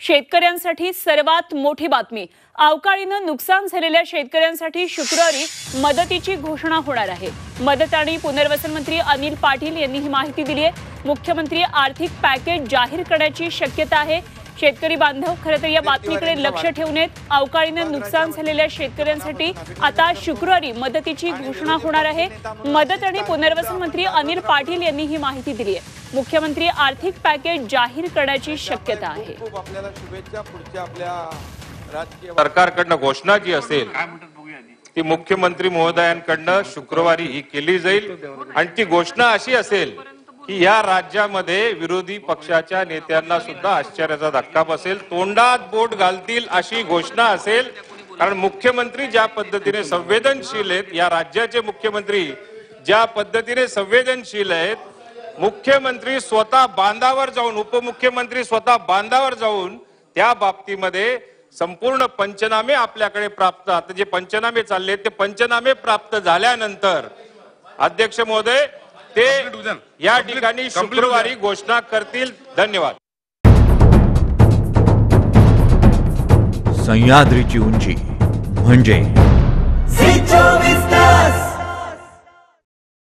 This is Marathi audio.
शेतकऱ्यांसाठी सर्वात मोठी बातमी। अवकाळीने नुकसान झालेल्या शेतकऱ्यांसाठी शुक्रवारी मदतीची घोषणा होणार आहे। मदत आणि पुनर्वसन मंत्री अनिल पाटील यांनी ही माहिती दिली आहे। मुख्यमंत्री आर्थिक पॅकेज जाहीर करण्याची शक्यता आहे। शेतकरी बांधव खरं तर या बातमीकडे लक्ष ठेवून आहेत। अवकाळीने नुकसान झालेल्या शेतकऱ्यांसाठी आता शुक्रवारी मदतीची घोषणा होणार आहे। मदत आणि पुनर्वसन मंत्री अनिल पाटील यांनी ही माहिती दिली आहे। मुख्यमंत्री आर्थिक पॅकेज जाहीर करण्याची शक्यता आहे। सरकारकडनं घोषणा जी असेल ती मुख्यमंत्री महोदयांकडनं शुक्रवारी ही केली जाईल आणि ती घोषणा अशी असेल की या राज्यामध्ये विरोधी पक्षाच्या नेत्यांना सुद्धा आश्चर्याचा धक्का बसेल, तोंडात बोट घालतील अशी घोषणा असेल। कारण मुख्यमंत्री ज्या पद्धतीने संवेदनशील आहेत, या राज्याचे मुख्यमंत्री ज्या पद्धतीने संवेदनशील आहेत, मुख्यमंत्री स्वतः बांधावर जाऊन, उपमुख्यमंत्री स्वतः बांधावर जाऊन त्या बाबतीमध्ये संपूर्ण पंचनामे आपल्याकडे प्राप्त, आता जे पंचनामे चालले ते पंचनामे प्राप्त झाल्यानंतर अध्यक्ष महोदय ते या ठिकाणी शुक्रवारी घोषणा करतील। धन्यवाद। सह्याद्रीची उंची म्हणजे